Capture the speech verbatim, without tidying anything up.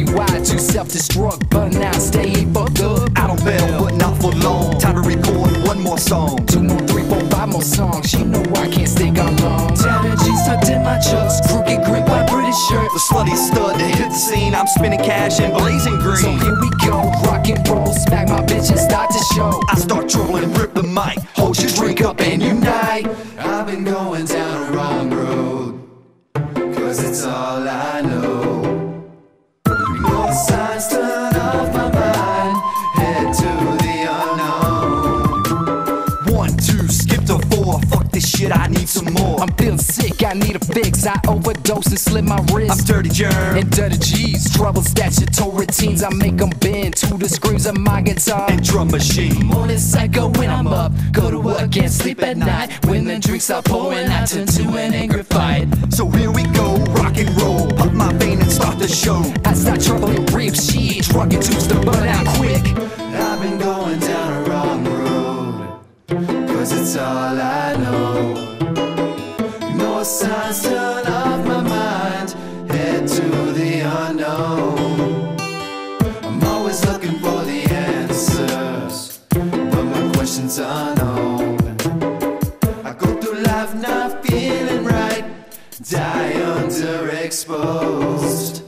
rewired to self-destruct, but now stay fucked up. I don't bail, but not for long. Time to record one more song. Two more, three, four, five more songs. You know I can't stick on long. Tattered jeans tucked in my chucks, crooked grip by British shirt. The slutty stud that hit the scene. I'm spinning cash and blazing green. So here we go, rock and roll, smack my bitch and start to show. I start trolling and rip the mic. Hold your drink up and unite. I've been going down a wrong road, cause it's all I know. North signs turn off my mind, head to the unknown. One, two, skip to four. Fuck this shit, I need some more. I'm feeling sick, I need a fix. I overdose and slip my wrist. I'm dirty germ and dirty G's, trouble statutory routines. I make them bend to the screams of my guitar and drum machine. Morning psycho when I'm up, go to work and sleep at night. When the drinks are pouring, I turn to an angry fight. So here we go, rock and roll. Pop my vein and start the show. I start troubling ribs, shit, drug and tubes to burn out quick. I've been going down a wrong road, cause it's all I know. No signs turn off my mind, head to the unknown. I'm always looking for the answers, but my questions are unopened. I go through life not feeling right, die underexposed.